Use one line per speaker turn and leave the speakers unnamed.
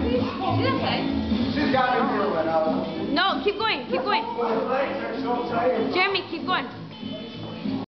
She's okay.
She's got me feeling.
No, keep going, keep going.
My legs are so tired.
Jeremy, keep going.